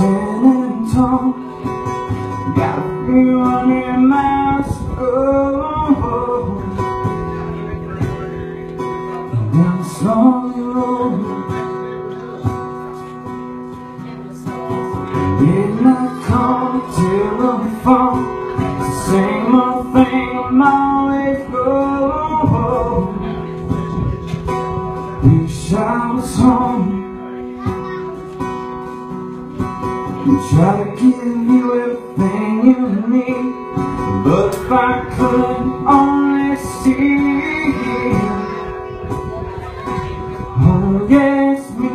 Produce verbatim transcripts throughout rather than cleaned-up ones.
standing tall, got a few hundred miles to go. Down the slowly road, midnight call till we fall. It's the same old thing I'm always going. Wish I was home and try to give you everything you need, but if I could only see, oh yes, me.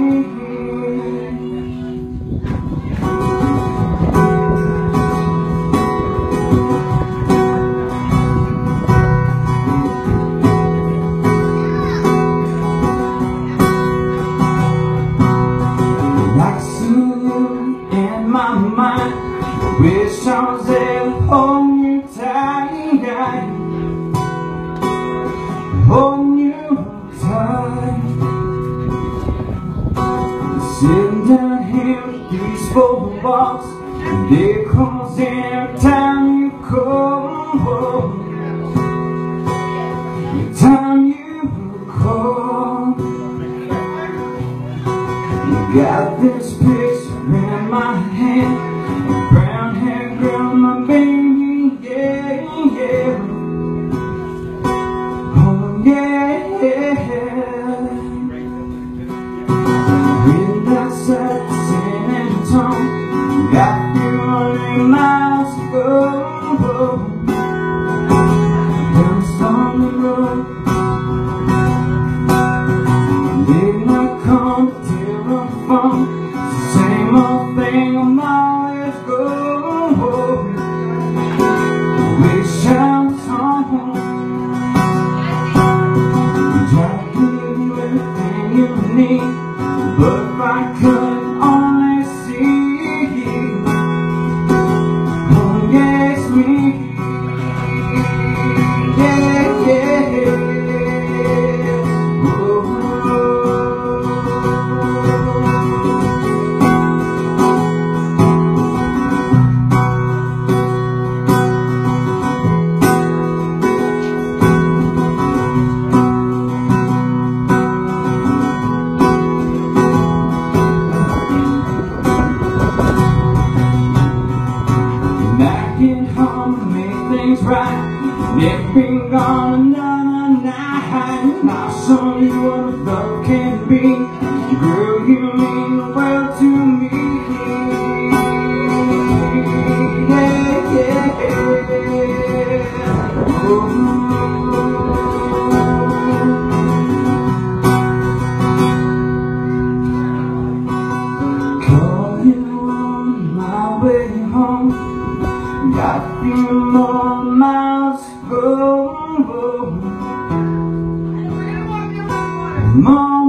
My mind, wish I was there to hold you tight, hold you tight. Sitting down here with these four walls, and it comes every time you call, every time you call. You got this picture in my hand, a brown hair girl, my baby, yeah, yeah. Oh yeah, midnight side, San Antonio, got a few hundred miles to go. Down the stormy road, midnight come till I'm phone. Same old thing I'm always going. Wish I was home, try to give you everything you need, but if I could only see, oh yes, me. Yeah, yeah, oh, get home and make things right. Never been gone another night. I'll show you what love can be. Girl, you mean the world to me. Yeah, yeah, oh. Call you on my way home, got a few more miles to go. More